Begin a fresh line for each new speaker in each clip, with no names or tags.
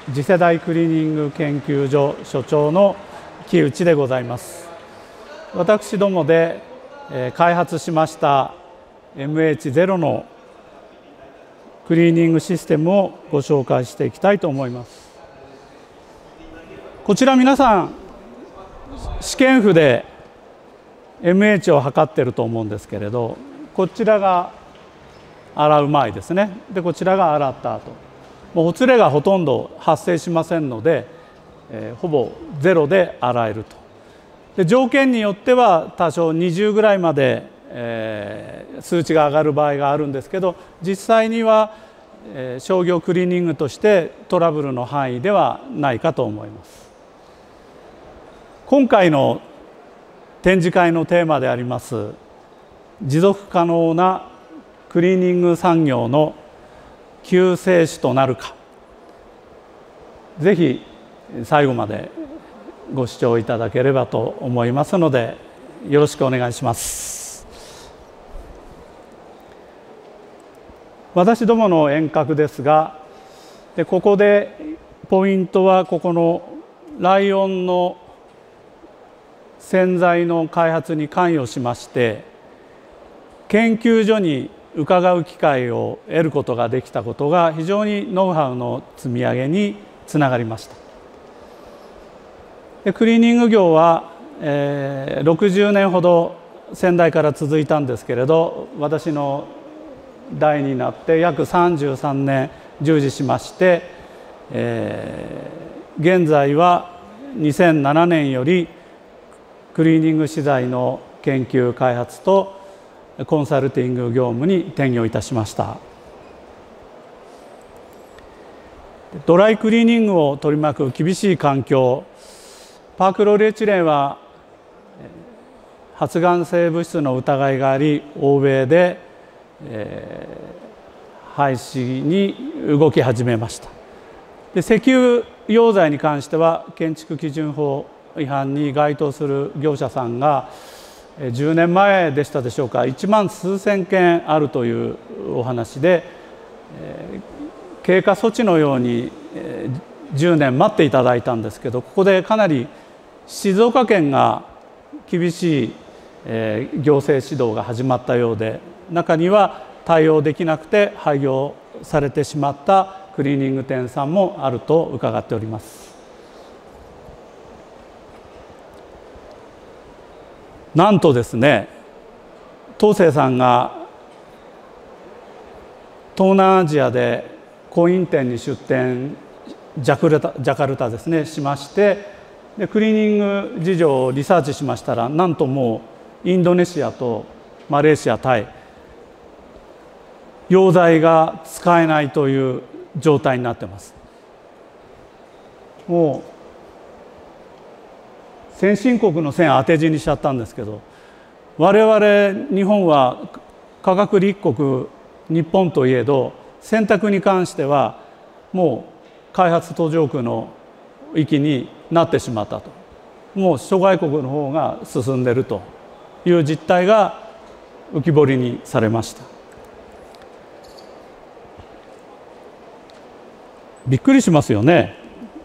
次世代クリーニング研究所所長の木内でございます。私どもで開発しました MH0 のクリーニングシステムをご紹介していきたいと思います。こちら皆さん試験符で MH を測っていると思うんですけれど、こちらが洗う前ですね。でこちらが洗った後、もうほつれがほとんど発生しませんので、ほぼゼロで洗えると。で条件によっては多少20ぐらいまで、数値が上がる場合があるんですけど、実際には、商業クリーニングとしてトラブルの範囲ではないかと思います。今回の展示会のテーマであります持続可能なクリーニング産業の救世主となるか、ぜひ最後までご視聴いただければと思いますので、よろしくお願いします。私どもの遠隔ですが、ここでポイントはここのライオンの洗剤の開発に関与しまして、研究所に伺う機会を得ることができたことが非常にノウハウの積み上げにつながりました。でクリーニング業は、60年ほど先代から続いたんですけれど、私の代になって約33年従事しまして、現在は2007年よりクリーニング資材の研究開発とコンサルティング業務に転業いたしました。ドライクリーニングを取り巻く厳しい環境、パークロリエチレンは発がん性物質の疑いがあり、欧米で、廃止に動き始めました。で石油溶剤に関しては建築基準法違反に該当する業者さんが10年前でしたでしょうか、1万数千件あるというお話で、経過措置のように10年待っていただいたんですけど、ここでかなり静岡県が厳しい行政指導が始まったようで、中には対応できなくて廃業されてしまったクリーニング店さんもあると伺っております。なんとですね、東清さんが東南アジアでコイン店に出店、ジャカルタですねしまして、でクリーニング事情をリサーチしましたら、なんともうインドネシアとマレーシア、タイ、溶剤が使えないという状態になっています。もう先進国の線当て字にしちゃったんですけど、我々日本は科学立国日本といえど、洗濯に関してはもう開発途上国の域になってしまったと、もう諸外国の方が進んでいるという実態が浮き彫りにされました。びっくりしますよね。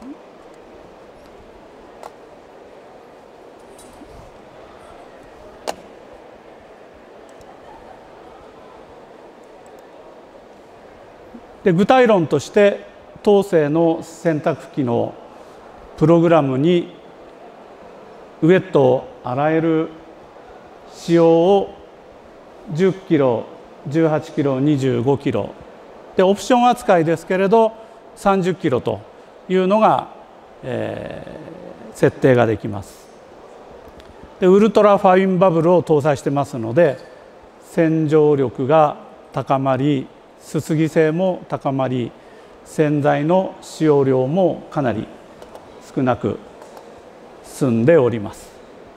で具体論として東清の洗濯機のプログラムにウエットを洗える仕様を10キロ、18キロ、25キロでオプション扱いですけれど30キロというのが、設定ができます。でウルトラファインバブルを搭載してますので、洗浄力が高まり、すすぎ性も高まり、洗剤の使用量もかなり少なく済んでおります。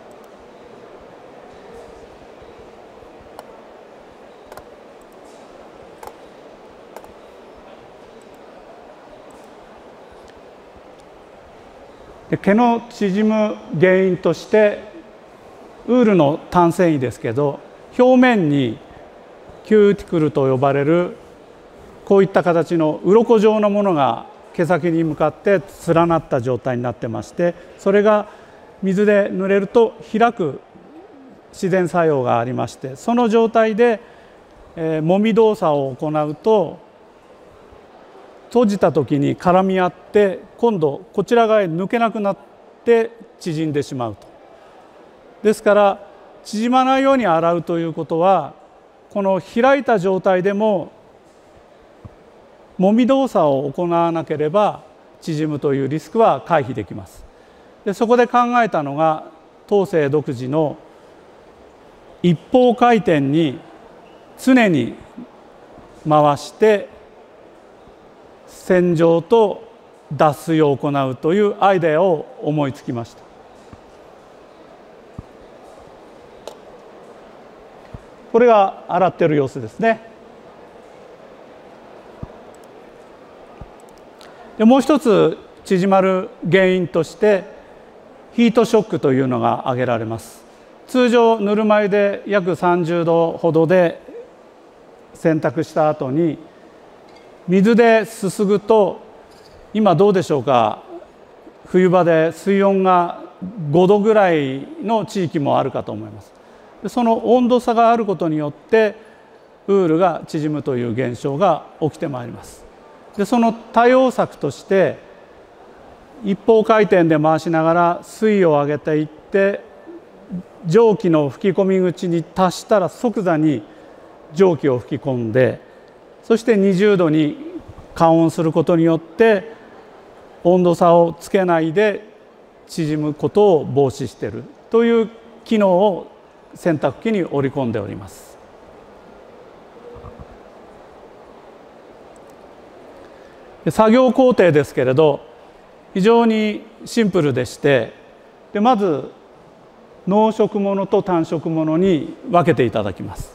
で毛の縮む原因としてウールの単繊維ですけど、表面にキューティクルと呼ばれるこういった形の鱗状のものが毛先に向かって連なった状態になってまして、それが水で濡れると開く自然作用がありまして、その状態でもみ動作を行うと閉じた時に絡み合って今度こちら側へ抜けなくなって縮んでしまうと。ですから縮まないように洗うということは、この開いた状態でももみ動作を行わなければ縮むというリスクは回避できます。でそこで考えたのが当世独自の一方回転に常に回して洗浄と脱水を行うというアイデアを思いつきました。これが洗ってる様子ですね。でもう一つ縮まる原因としてヒートショックというのが挙げられます。通常ぬるま湯で約30度ほどで洗濯した後に水ですすぐと、今どうでしょうか、冬場で水温が5度ぐらいの地域もあるかと思います。でその温度差があることによってウールが縮むという現象が起きてまいります。でその対応策として一方回転で回しながら水位を上げていって、蒸気の吹き込み口に達したら即座に蒸気を吹き込んで、そして20度に加温することによって温度差をつけないで縮むことを防止しているという機能を洗濯機に織り込んでおります。作業工程ですけれど非常にシンプルでして、まず濃色物と単色物に分けていただきます。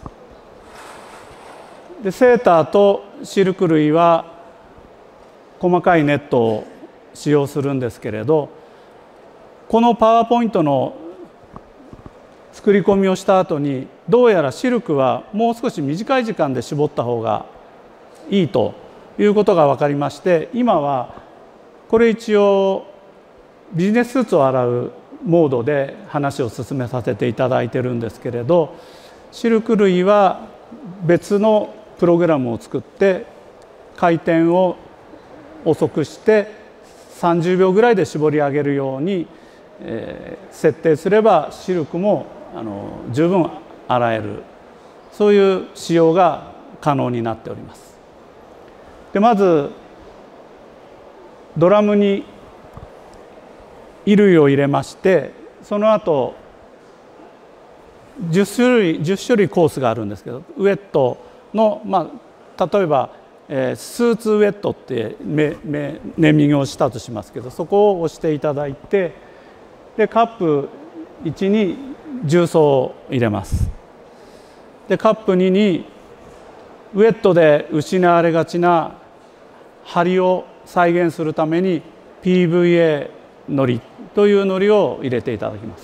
セーターとシルク類は細かいネットを使用するんですけれど、このパワーポイントの作り込みをした後にどうやらシルクはもう少し短い時間で絞った方がいいということが分かりまして、今はこれ一応ビジネススーツを洗うモードで話を進めさせていただいてるんですけれど、シルク類は別のプログラムを作って回転を遅くして30秒ぐらいで絞り上げるように設定すればシルクも十分洗える、そういう仕様が可能になっております。でまずドラムに衣類を入れまして、その後10種類コースがあるんですけど、ウェットの、例えば、スーツウェットってネーミングをしたとしますけど、そこを押していただいて、でカップ1に重曹を入れます。でカップ2にウェットで失われがちな張りを再現するために PVA のりというのりを入れていただきます。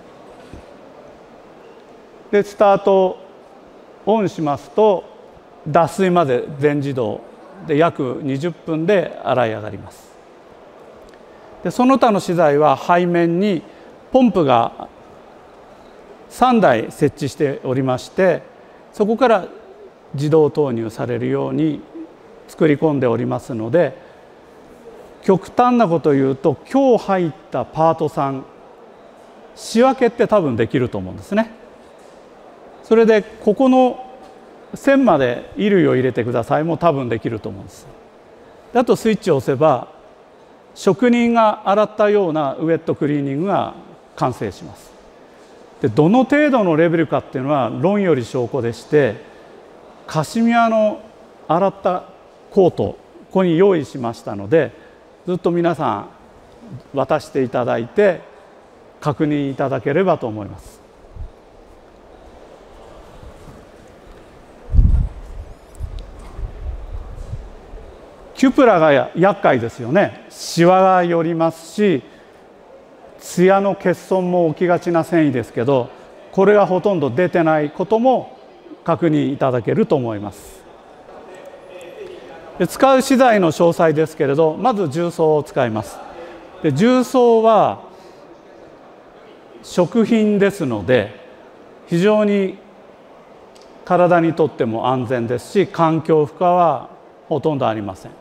でスタートをオンしますと脱水まで全自動で約20分で洗い上がります。でその他の資材は背面にポンプが3台設置しておりまして、そこから自動投入されるように作り込んでおりますので、極端なことを言うと今日入ったパート3仕分けって多分できると思うんですね。それでここの線まで衣類を入れてくださいも多分できると思うんです。あとスイッチを押せば職人が洗ったようなウェットクリーニングが完成します。でどの程度のレベルかっていうのは論より証拠でして、カシミヤの洗ったコートここに用意しましたので、ずっと皆さん渡していただいて確認いただければと思います。キュプラが厄介ですよね。シワが寄りますし、ツヤの欠損も起きがちな繊維ですけど、これがほとんど出てないことも確認いただけると思います。 で使う資材の詳細ですけれど、まず重曹を使います。で重曹は食品ですので非常に体にとっても安全ですし、環境負荷はほとんどありません。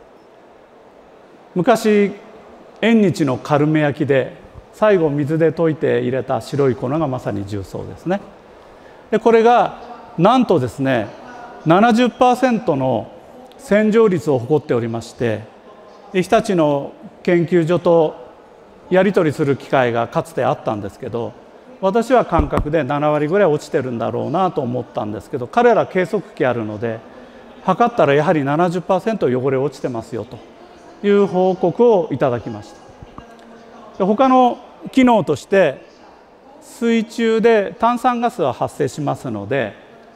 昔縁日のカルメ焼きで最後水で溶いて入れた白い粉がまさに重曹ですね。でこれがなんとですね 70% の洗浄率を誇っておりまして、日立の研究所とやり取りする機会がかつてあったんですけど、私は感覚で7割ぐらい落ちてるんだろうなと思ったんですけど、彼ら計測器あるので測ったらやはり 70% 汚れ落ちてますよという報告をいただきました。で他の機能として水中で炭酸ガスが発生しますので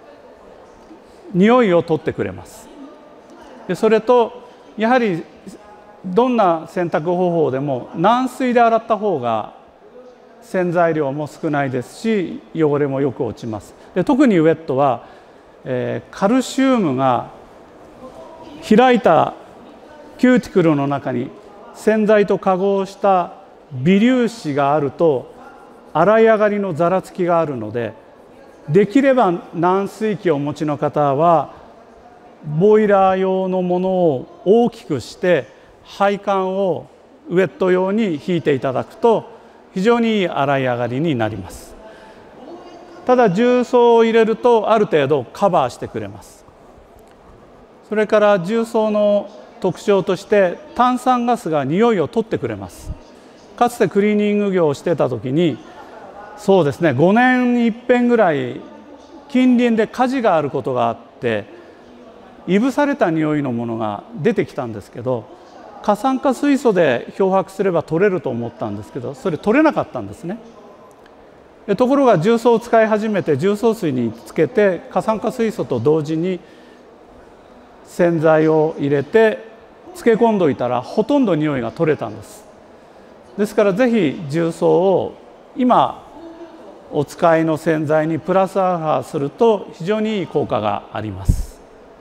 匂いを取ってくれます。でそれとやはりどんな洗濯方法でも軟水で洗った方が洗剤量も少ないですし汚れもよく落ちます。で特にウェットは、カルシウムが開いたキューティクルの中に洗剤と化合した微粒子があると洗い上がりのざらつきがあるので、できれば軟水機をお持ちの方はボイラー用のものを大きくして配管をウェット用に引いていただくと非常にいい洗い上がりになります。ただ重曹を入れるとある程度カバーしてくれます。それから重曹の特徴として炭酸ガスが匂いを取ってくれます。かつてクリーニング業をしてた時にそうですね5年に一遍ぐらい近隣で火事があることがあっていぶされた匂いのものが出てきたんですけど、過酸化水素で漂白すれば取れると思ったんですけどそれ取れなかったんですね。ところが重曹を使い始めて重曹水につけて過酸化水素と同時に洗剤を入れて漬け込んどいたらほとんど匂いが取れたんです。ですからぜひ重曹を今お使いの洗剤にプラスアルファすると非常にいい効果があります。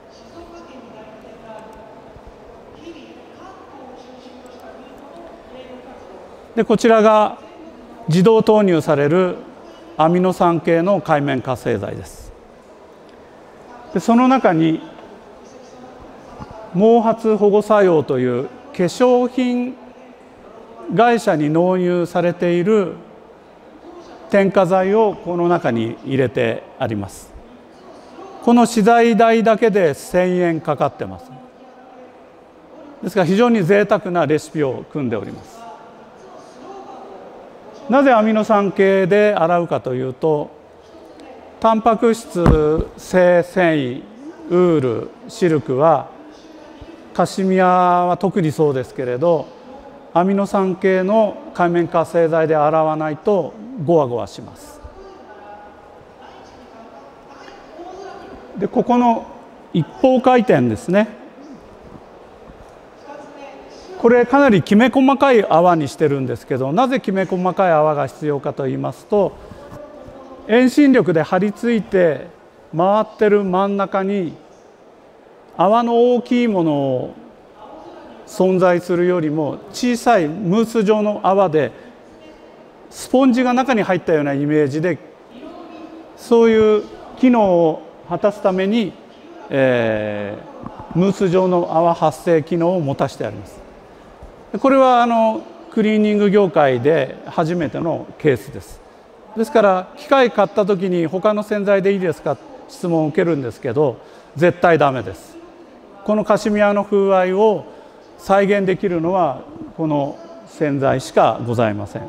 でこちらが自動投入されるアミノ酸系の界面活性剤です。でその中に毛髪保護作用という化粧品会社に納入されている添加剤をこの中に入れてあります。この資材代だけで1000円かかってます。ですから非常に贅沢なレシピを組んでおります。なぜアミノ酸系で洗うかというと、タンパク質性繊維ウールシルクはカシミヤは特にそうですけれどアミノ酸系の界面活性剤で洗わないとゴワゴワします。でここの一方回転ですね、これかなりきめ細かい泡にしてるんですけど、なぜきめ細かい泡が必要かと言いますと、遠心力で張り付いて回ってる真ん中に泡の大きいものを存在するよりも小さいムース状の泡でスポンジが中に入ったようなイメージでそういう機能を果たすために、ムース状の泡発生機能を持たせてあります。これはクリーニング業界で初めてのケースです。ですから機械買った時に他の洗剤でいいですか質問を受けるんですけど絶対ダメです。このカシミヤの風合いを再現できるのはこの洗剤しかございません。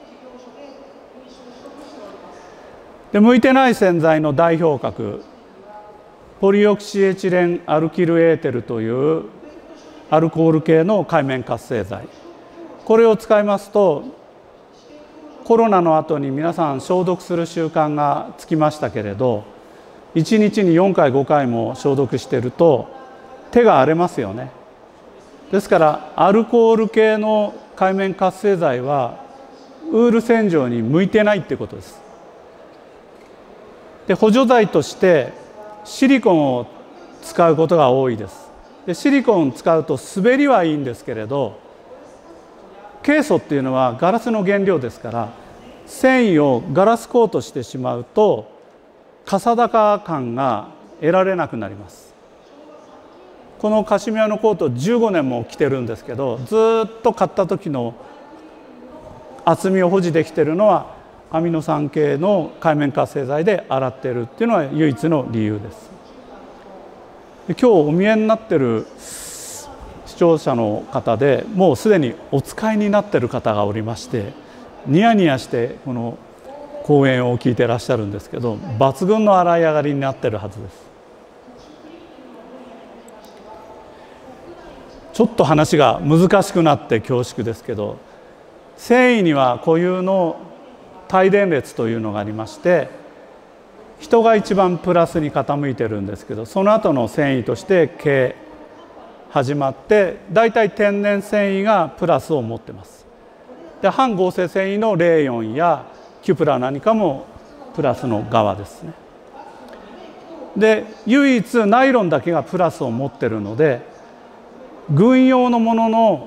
で向いてない洗剤の代表格ポリオキシエチレンアルキルエーテルというアルコール系の界面活性剤、これを使いますとコロナの後に皆さん消毒する習慣がつきましたけれど1日に4回5回も消毒していると手が荒れますよね。ですからアルコール系の界面活性剤はウール洗浄に向いてないってことです。で補助剤としてシリコンを使うことが多いです。 でシリコン使うと滑りはいいんですけれど、ケイ素っていうのはガラスの原料ですから、繊維をガラスコートしてしまうとかさ高感が得られなくなります。このカシミヤのコート15年も着てるんですけど、ずっと買った時の厚みを保持できているのはアミノ酸系の界面活性剤で洗っているっていうのは唯一の理由です。で今日お見えになってる視聴者の方でもうすでにお使いになっている方がおりまして、ニヤニヤしてこの講演を聞いてらっしゃるんですけど、抜群の洗い上がりになってるはずです。ちょっと話が難しくなって恐縮ですけど、繊維には固有の帯電列というのがありまして、人が一番プラスに傾いてるんですけど、その後の繊維として毛始まって、だいたい天然繊維がプラスを持ってます。で半合成繊維のレーヨンやキュプラ何かもプラスの側ですね。で唯一ナイロンだけがプラスを持ってるので、軍用のものの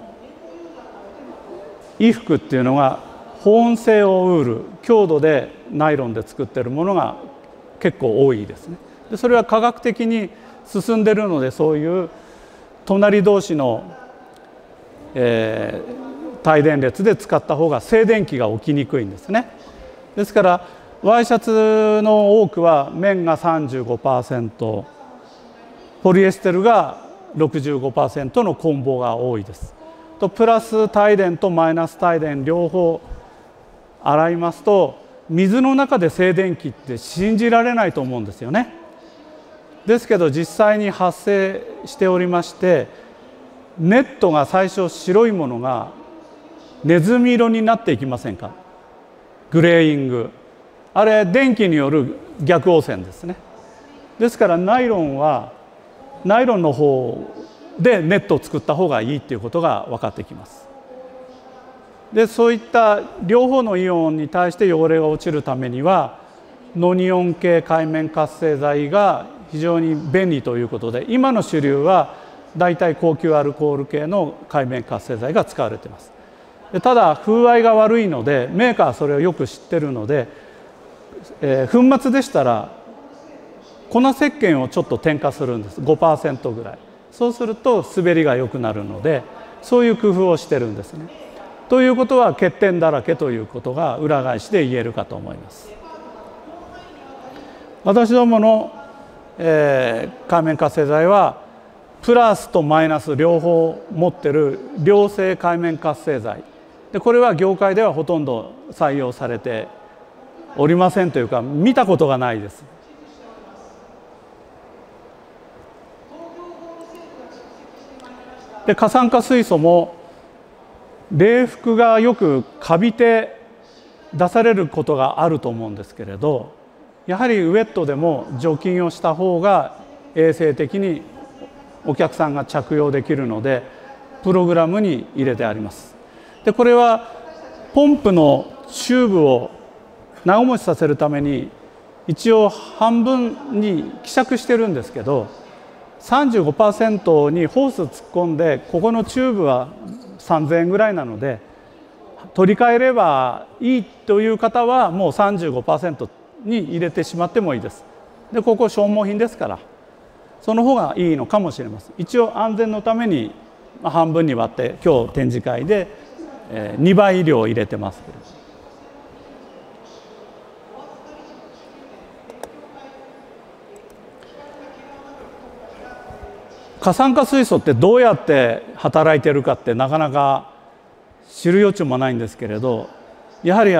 衣服っていうのが保温性をウール強度でナイロンで作ってるものが結構多いですね。でそれは科学的に進んでるので、そういう隣同士の、帯電列で使った方が静電気が起きにくいんですね。ですからワイシャツの多くは綿が 35%、 ポリエステルが 65% の混紡が多いです。とプラス帯電とマイナス帯電両方洗いますと、水の中で静電気って信じられないと思うんですよね。ですけど実際に発生しておりまして、ネットが最初白いものがネズミ色になっていきませんか。グレーイング、あれ電気による逆汚染ですね。ですからナイロンはナイロンの方でネットを作った方がいいっていうことが分かってきます。でそういった両方のイオンに対して汚れが落ちるためにはノニオン系界面活性剤が非常に便利ということで、今の主流はだいたい高級アルコール系の界面活性剤が使われています。ただ風合いが悪いので、メーカーはそれをよく知ってるので、粉末でしたら粉石鹸をちょっと添加するんです。 5% ぐらい。そうすると滑りが良くなるので、そういう工夫をしてるんですね。ということは欠点だらけということが裏返しで言えるかと思います。私どもの、界面活性剤はプラスとマイナス両方持ってる良性界面活性剤で、これは業界ではほとんど採用されておりませんというか、見たことがないです。で過酸化水素も冷服がよくカビて出されることがあると思うんですけれど、やはりウェットでも除菌をした方が衛生的にお客さんが着用できるのでプログラムに入れてあります。でこれはポンプのチューブを長持ちさせるために一応半分に希釈してるんですけど、35% にホース突っ込んで、ここのチューブは3000円ぐらいなので取り替えればいいという方はもう 35% に入れてしまってもいいです。でここ消耗品ですからその方がいいのかもしれません。一応安全のために半分に割って今日展示会で2倍量入れてますけれど。過酸化水素ってどうやって働いているかってなかなか知る余地もないんですけれど、やはり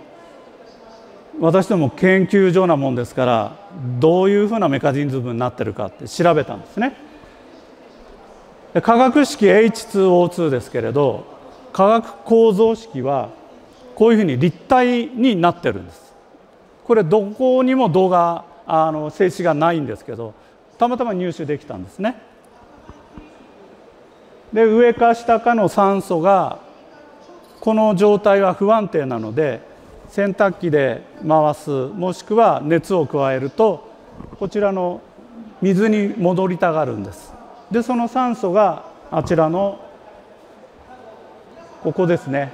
私ども研究所なもんですから、どういうふうなメカニズムになってるかって調べたんですね。化学式 H2O2 ですけれど、化学構造式はこういうふうに立体になってるんです。これどこにも動画静止がないんですけど、たまたま入手できたんですね。で上か下かの酸素がこの状態は不安定なので洗濯機で回す、もしくは熱を加えるとこちらの水に戻りたがるんです。 でその酸素があちらのここですね。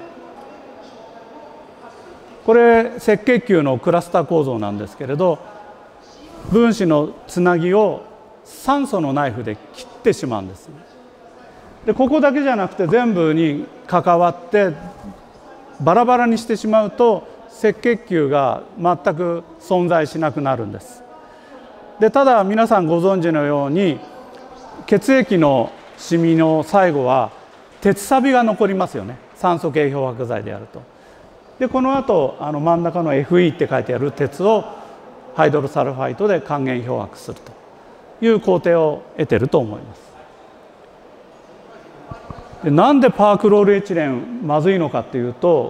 これ赤血球のクラスター構造なんですけれど、分子のつなぎを酸素のナイフで切ってしまうんです。でここだけじゃなくて全部に関わってバラバラにしてしまうと赤血球が全く存在しなくなるんです。でただ皆さんご存知のように血液のシミの最後は鉄サビが残りますよね、酸素系漂白剤であると。でこの後真ん中の Fe って書いてある鉄をハイドロサルファイトで還元漂白するという工程を得ていると思います。でなんでパークロールエチレンまずいのかっていうと、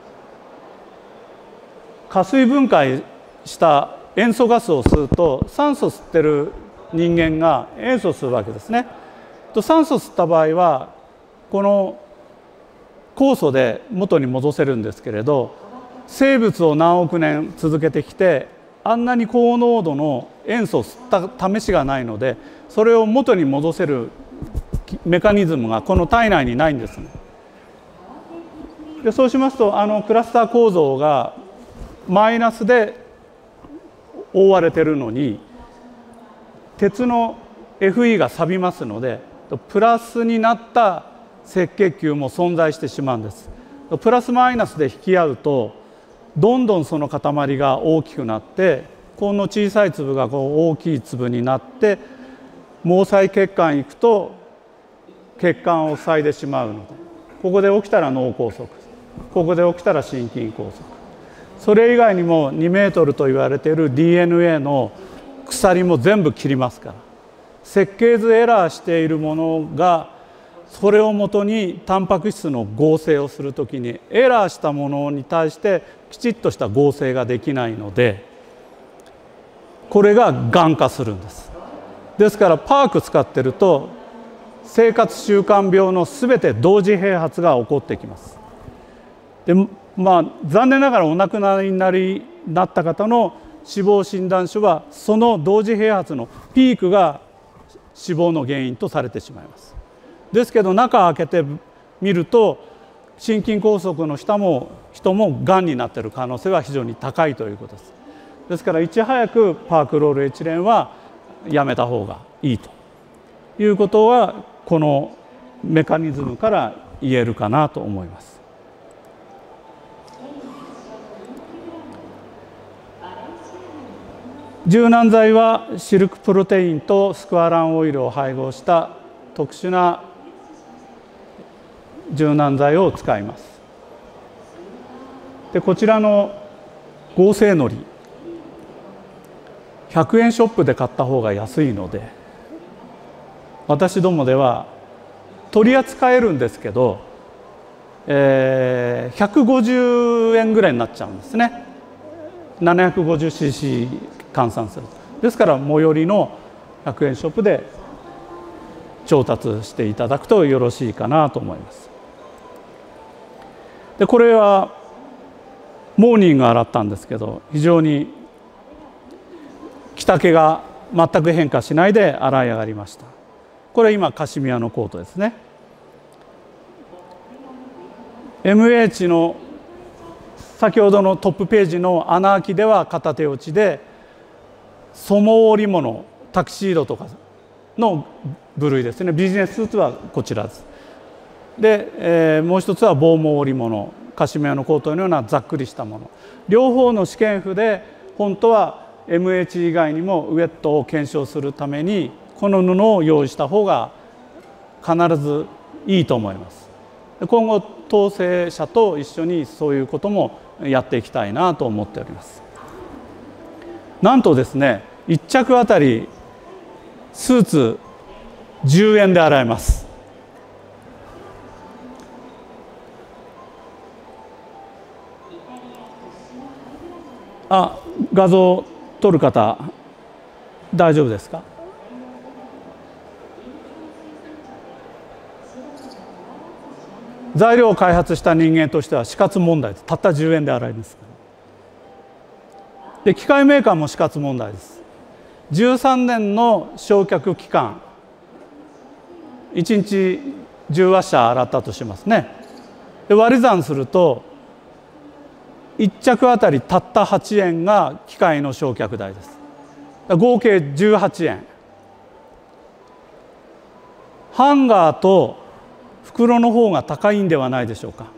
加水分解した塩素ガスを吸うと酸素吸ってる人間が塩素を吸うわけですね。酸素を吸った場合はこの酵素で元に戻せるんですけれど、生物を何億年続けてきてあんなに高濃度の塩素を吸った試しがないので、それを元に戻せるメカニズムがこの体内にないんですね。でそうしますとクラスター構造がマイナスで覆われているのに鉄の Fe が錆びますのでプラスになった赤血球も存在してしまうんです。プラスマイナスで引き合うとどんどんその塊が大きくなってこの小さい粒が大きい粒になって毛細血管に行くと血管を塞いでしまうので、ここで起きたら脳梗塞、ここで起きたら心筋梗塞、それ以外にも2メートルと言われている DNA の鎖も全部切りますから、設計図エラーしているものがそれをもとにタンパク質の合成をするときにエラーしたものに対してきちっとした合成ができないので、これががん化するんです。ですからパーク使ってると生活習慣病のすべて同時併発が起こってきます。で残念ながらお亡くなりになった方の死亡診断書はその同時併発のピークが死亡の原因とされてしまいます。ですけど中を開けてみると心筋梗塞の人もがんになっている可能性は非常に高いということです。ですからいち早くパークロールエチレンはやめた方がいいということはこのメカニズムから言えるかなと思います。柔軟剤はシルクプロテインとスクワランオイルを配合した特殊な柔軟剤を使います。でこちらの合成のり100円ショップで買った方が安いので私どもでは取り扱えるんですけど、150円ぐらいになっちゃうんですね。750cc 換算すると。ですから最寄りの100円ショップで調達していただくとよろしいかなと思います。でこれはモーニング洗ったんですけど非常に着丈が全く変化しないで洗い上がりました。これ今カシミヤのコートですね。 MH の先ほどのトップページの穴あきでは片手落ちでソモ織物タキシードとかの部類ですね。ビジネススーツはこちらです。で、もう一つは防毛織物カシミヤのコートのようなざっくりしたもの、両方の試験譜で本当は MH 以外にもウエットを検証するためにこの布を用意した方が必ずいいと思います。今後統制者と一緒にそういうこともやっていきたいなと思っております。なんとですね1着あたりスーツ10円で洗えます。画像撮る方大丈夫ですか？材料を開発した人間としては死活問題です。たった10円で洗います。で機械メーカーも死活問題です。13年の焼却期間 1日10ワッシャー洗ったとしますね。で割り算すると1着あたりたった8円が機械の焼却代です。合計18円。ハンガーと袋の方が高いんではないでしょうか。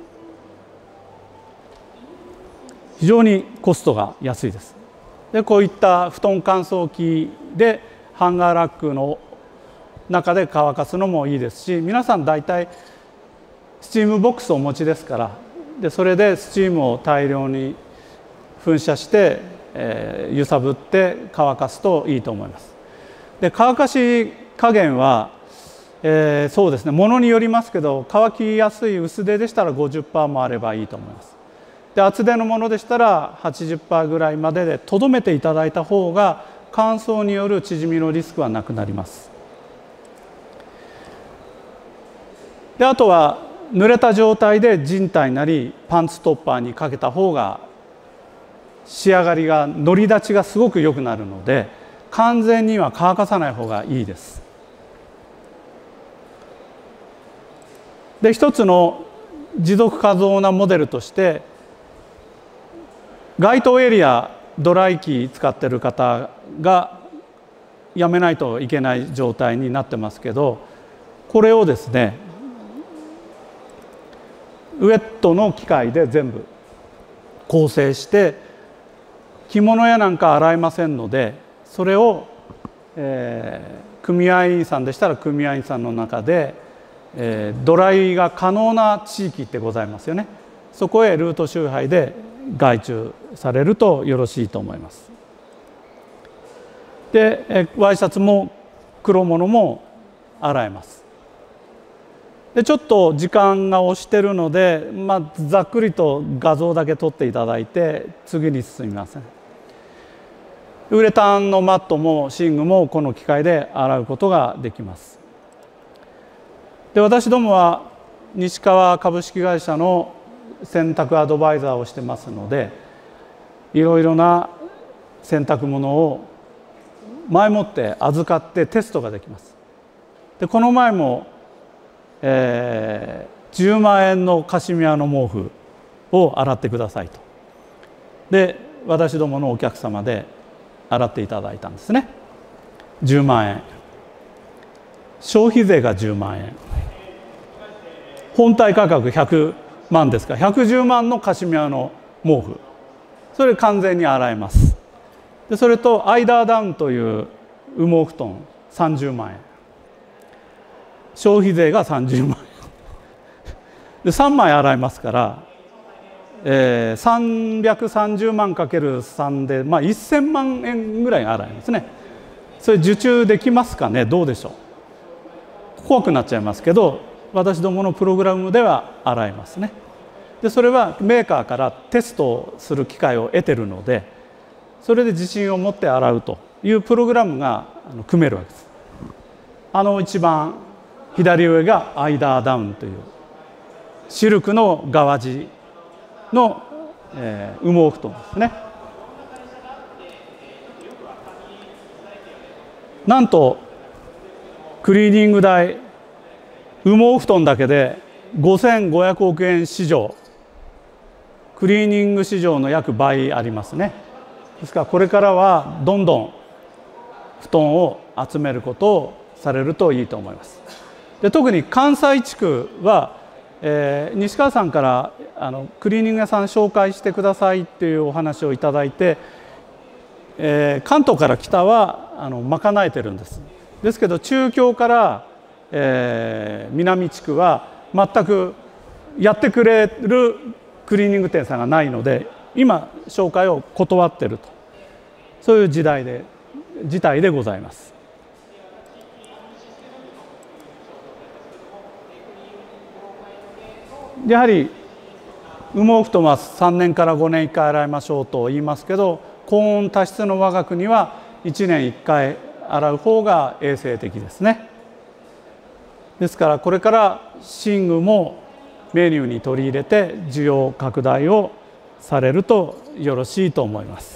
非常にコストが安いです。でこういった布団乾燥機でハンガーラックの中で乾かすのもいいですし、皆さん大体スチームボックスをお持ちですから、でそれでスチームを大量に噴射して、揺さぶって乾かすといいと思います。で乾かし加減は、そうですね、ものによりますけど、乾きやすい薄手でしたら 50% もあればいいと思います。で厚手のものでしたら 80% ぐらいまででとどめていただいた方が乾燥による縮みのリスクはなくなります。であとは濡れた状態で人体なりパンツトッパーにかけた方が仕上がりが乗り立ちがすごく良くなるので、完全には乾かさない方がいいです。で一つの持続可能なモデルとして、該当エリアドライ機使ってる方がやめないといけない状態になってますけど、これをですねウェットの機械で全部構成して、着物やなんか洗えませんので、それを、組合員さんでしたら組合員さんの中で、ドライが可能な地域ってございますよね。そこへルート集配で外注されるとよろしいと思います。でワイシャツも黒物も洗えます。でちょっと時間が押してるので、ざっくりと画像だけ撮っていただいて次に進みます。ウレタンのマットも寝具もこの機械で洗うことができます。で私どもは西川株式会社の洗濯アドバイザーをしてますので、いろいろな洗濯物を前もって預かってテストができます。でこの前も、10万円のカシミヤの毛布を洗ってくださいと。で私どものお客様で洗っていただいたんですね。10万円。消費税が10万円。本体価格100万ですから110万のカシミヤの毛布、それ完全に洗えます。でそれとアイダーダウンという羽毛布団30万円、消費税が30万円で3枚洗えますから、330万かける3で、1000万円ぐらい洗えますね。それ受注できますかね。どうでしょう。怖くなっちゃいますけど、私どものプログラムでは洗えますね。でそれはメーカーからテストをする機会を得てるので、それで自信を持って洗うというプログラムが組めるわけです。一番左上がアイダーダウンというシルクの側地の、羽毛布団ですね。なんとクリーニング代羽毛布団だけで5500億円市場、クリーニング市場の約倍ありますね。ですからこれからはどんどん布団を集めることをされるといいと思います。で特に関西地区は、西川さんからクリーニング屋さん紹介してくださいっていうお話をいただいて、関東から北は賄えてるんです。ですけど中京から、南地区は全くやってくれるクリーニング店さんがないので、今紹介を断ってると、そういう事態でございます。やはり羽毛布団は3年から5年1回洗いましょうと言いますけど、高温多湿の我が国は1年1回洗う方が衛生的ですね。ですからこれから寝具もメニューに取り入れて需要拡大をされるとよろしいと思います。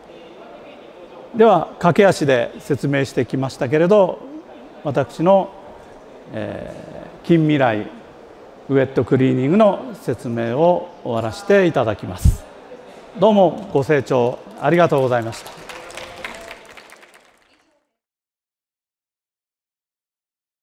では駆け足で説明してきましたけれど、私の近未来ウェットクリーニングの説明を終わらせていただきます。どうもご清聴ありがとうございました。